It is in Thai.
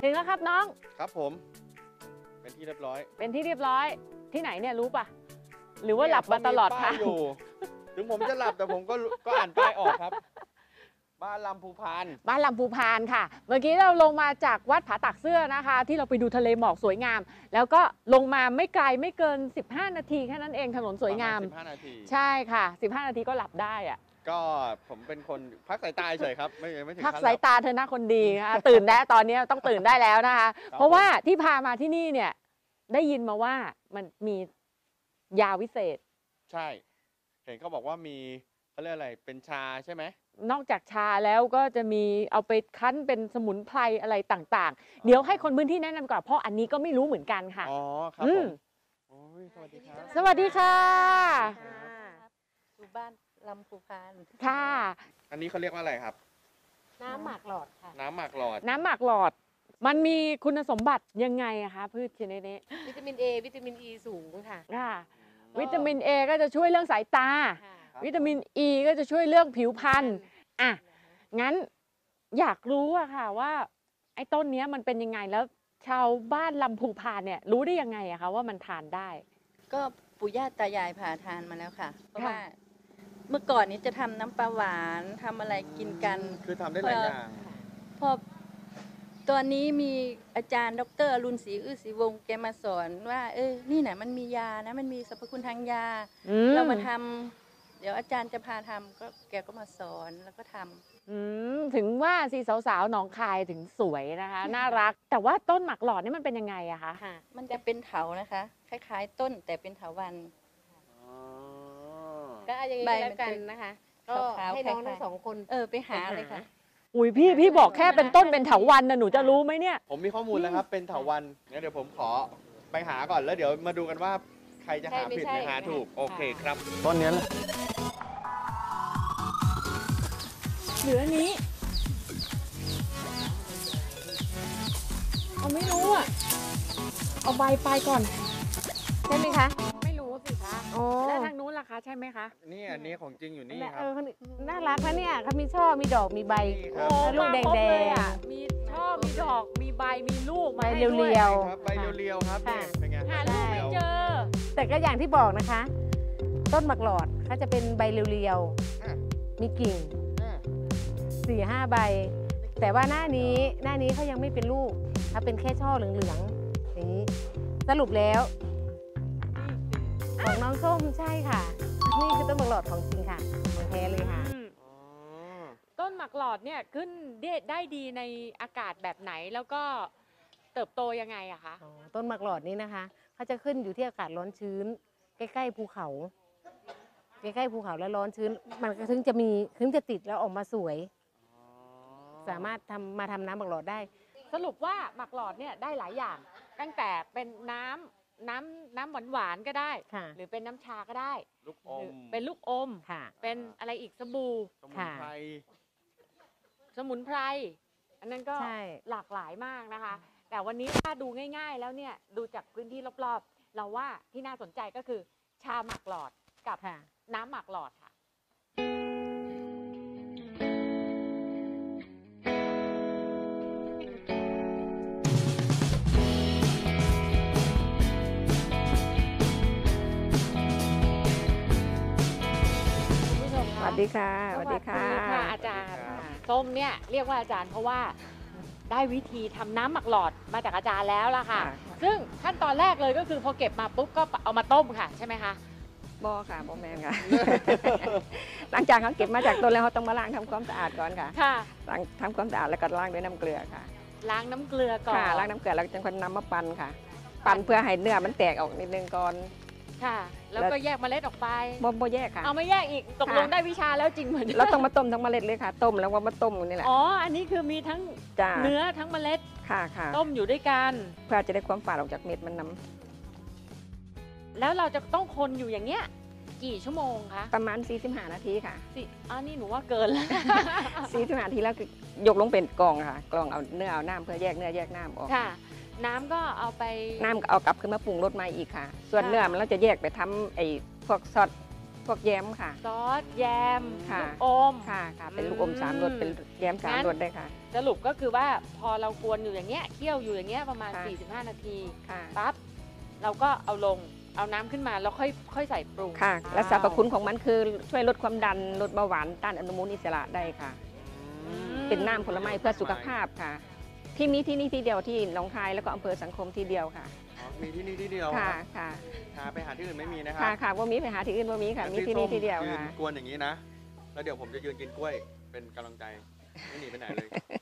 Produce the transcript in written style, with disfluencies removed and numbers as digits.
ถึงแล้วครับน้องครับผมเป็นที่เรียบร้อยที่ไหนเนี่ยรู้ปะหรือว่าหลับมาตลอดทางอยู่ถึงผมจะหลับแต่ผมก็อ่านป้ายออกครับบ้านลำพูพานค่ะเมื่อกี้เราลงมาจากวัดผาตักเสื้อนะคะที่เราไปดูทะเลหมอกสวยงามแล้วก็ลงมาไม่ไกลไม่เกิน15 นาทีแค่นั้นเองถนนสวยงาม 15 นาทีใช่ค่ะ15 นาทีก็หลับได้อะก็ผมเป็นคนพักสายตาเฉยครับไม่ถึงพักสายตาเธอหน้าคนดีค่ะตื่นได้ตอนนี้ต้องตื่นได้แล้วนะคะเพราะว่าที่พามาที่นี่เนี่ยได้ยินมาว่ามันมียาวิเศษใช่เห็นเขาบอกว่ามีเขาเรียกอะไรเป็นชาใช่ไหมนอกจากชาแล้วก็จะมีเอาไปคั้นเป็นสมุนไพรอะไรต่างๆเดี๋ยวให้คนพื้นที่แนะนำก่อนเพราะอันนี้ก็ไม่รู้เหมือนกันค่ะอ๋อครับผมสวัสดีครับสวัสดีค่ะอยู่บ้านลำพูพานค่ะอันนี้เขาเรียกว่าอะไรครับน้ำหมากหลอดค่ะน้ำหมากหลอดมันมีคุณสมบัติยังไงอะคะพืชชนิดนี้วิตามิน A วิตามิน E สูงค่ะวิตามิน A ก็จะช่วยเรื่องสายตาวิตามิน E ก็จะช่วยเรื่องผิวพรรณงั้นอยากรู้อะค่ะว่าไอ้ต้นนี้มันเป็นยังไงแล้วชาวบ้านลำพูพานเนี่ยรู้ได้ยังไงอะคะว่ามันทานได้ก็ปู่ย่าตายายพาทานมาแล้วค่ะเพราะว่าเมื่อก่อนนี้จะทำน้ำปลาหวานทำอะไรกินกันคือทำได้หลายอย่างพอตอนนี้มีอาจารย์ดร.อรุณศรีอื้อศรีวงศ์แกมาสอนว่านี่นะมันมียานะมันมีสรรพคุณทางยาเรามาทำเดี๋ยวอาจารย์จะพาทำก็แกก็มาสอนแล้วก็ทำถึงว่าสิสาวๆหนองคายถึงสวยนะคะน่ารักแต่ว่าต้นหมากหลอดนี่มันเป็นยังไงอะคะมันจะเป็นเถานะคะคล้ายๆต้นแต่เป็นเถาวัลย์ก็อย่างนี้แล้วกันนะคะก็ให้น้องทั้ง2 คนไปหาเลยค่ะอุ้ยพี่บอกแค่เป็นต้นเป็นเถาวัลย์นะหนูจะรู้ไหมเนี่ยผมมีข้อมูลแล้วครับเป็นเถาวัลย์งั้นเดี๋ยวผมขอไปหาก่อนแล้วเดี๋ยวมาดูกันว่าใครจะหาผิดหรือหาถูกโอเคครับต้นนี้เหลือนี้เอาไม่รู้อ่ะเอาใบไปก่อนใช่ไหมคะไม่รู้สิคะแล้วทางนู้นล่ะคะใช่ไหมคะนี่อันนี้ของจริงอยู่นี่ครับน่ารักนะเนี่ยเขามีช่อมีดอกมีใบลูกแดงมีช่อมีดอกมีใบมีลูกใบเรียวๆใบเรียวๆครับเป็นไงหาลูกไม่เจอแต่ก็อย่างที่บอกนะคะต้นหมากหลอดเขาจะเป็นใบเรียวๆมีกิ่ง4-5 ใบแต่ว่าหน้านี้เขายังไม่เป็นลูกเขาเป็นแค่ช่อเหลืองๆอย่างนี้สรุปแล้วของน้องส้มใช่ค่ะนี่คือต้นหมากหลอดของจริงค่ะของแท้เลยค่ะต้นหมากหลอดเนี่ยขึ้นได้ดีในอากาศแบบไหนแล้วก็เติบโตยังไงอะคะต้นหมากหลอดนี้นะคะเขาจะขึ้นอยู่ที่อากาศร้อนชื้นใกล้ๆภูเขาแล้วร้อนชื้นมันถึงจะติดแล้วออกมาสวยสามารถมาทำน้ำหมากหลอดได้สรุปว่าหมากหลอดเนี่ยได้หลายอย่างตั้งแต่เป็นน้ำหวานก็ได้หรือเป็นน้ำชาก็ได้ลูกอมเป็นลูกอมเป็นอะไรอีกสบู่สมุนไพรอันนั้นก็หลากหลายมากนะคะแต่วันนี้ถ้าดูง่ายๆแล้วเนี่ยดูจากพื้นที่รอบๆเราว่าที่น่าสนใจก็คือชาหมากหลอดกับน้ำหมากหลอดค่ะสวัสดีค่ะสวัสดีค่ะอาจารย์ส้มเนี่ยเรียกว่าอาจารย์เพราะว่าได้วิธีทำน้ำหมักหลอดมาจากอาจารย์แล้วล่ะค่ะซึ่งขั้นตอนแรกเลยก็คือพอเก็บมาปุ๊บก็เอามาต้มค่ะใช่ไหมคะบอค่ะบอแมนค่ะหลังจากเขาเก็บมาจากต้นแล้วเขาต้องมาล้างทำความสะอาดก่อนค่ะล้างทำความสะอาดแล้วก็ล้างด้วยน้ำเกลือค่ะล้างน้ำเกลือก่อนล้างน้ำเกลือแล้วจึงคนนำมาปั่นค่ะปั่นเพื่อให้เนื้อมันแตกออกนิดนึงก่อนค่ะแล้วก็แยกเมล็ดออกไปบ่แยกค่ะเอาไม่แยกอีกตกลงได้วิชาแล้วจริงเหมือนเราต้องมาต้มทั้งเมล็ดเลยค่ะต้มแล้วก็มาต้มนี่แหละอันนี้คือมีทั้งเนื้อทั้งเมล็ดค่ะต้มอยู่ด้วยกันเพื่อจะได้ความฝาดออกจากเม็ดมันน้ำแล้วเราจะต้องคนอยู่อย่างเงี้ยกี่ชั่วโมงคะประมาณ45 นาทีค่ะนี่หนูว่าเกินแล้ว 45 นาทีแล้วยกลงเป็นกล่องค่ะกล่องเอาเนื้อเอาน้ำเพื่อแยกเนื้อแยกน้ำออกค่ะน้ำก็เอาไปน้ำเอากลับขึ้นมาปรุงรสใหม่อีกค่ะส่วนเนื้อมันเราจะแยกไปทำไอ้พวกซอสพวกแย้มค่ะซอสแยมค่ะลูกอมค่ะค่ะ เป็นลูกอม3 รส เป็นแย้มงั้น 3 รสได้ค่ะสรุปก็คือว่าพอเรากวนอยู่อย่างเงี้ยเคี่ยวอยู่อย่างเงี้ยประมาณค่ะ 45 นาทีค่ะปั๊บเราก็เอาลงเอาน้ำขึ้นมาแล้วค่อยใส่ปรุงค่ะ และสรรพคุณของมันคือช่วยลดความดัน ลดเบาหวาน ต้านอนุมูลอิสระได้ค่ะ เป็นน้ำผลไม้เพื่อสุขภาพค่ะ ที่มีที่นี่ที่เดียวที่หนองคายแล้วก็อำเภอสังคมที่เดียวค่ะอ๋อมีที่นี่ที่เดียวค่ะรับค่ะไปหาที่อื่นไม่มีนะครัค่ะค่ะว่ามีไปหาที่อื่นว่ามีค่ะ มีที่นี่ที่เดียวยืนค่ะกวนอย่างนี้นะ แล้วเดี๋ยวผมจะยืนกินกล้วยเป็นกำลังใจ ไม่หนีไปไหนเลย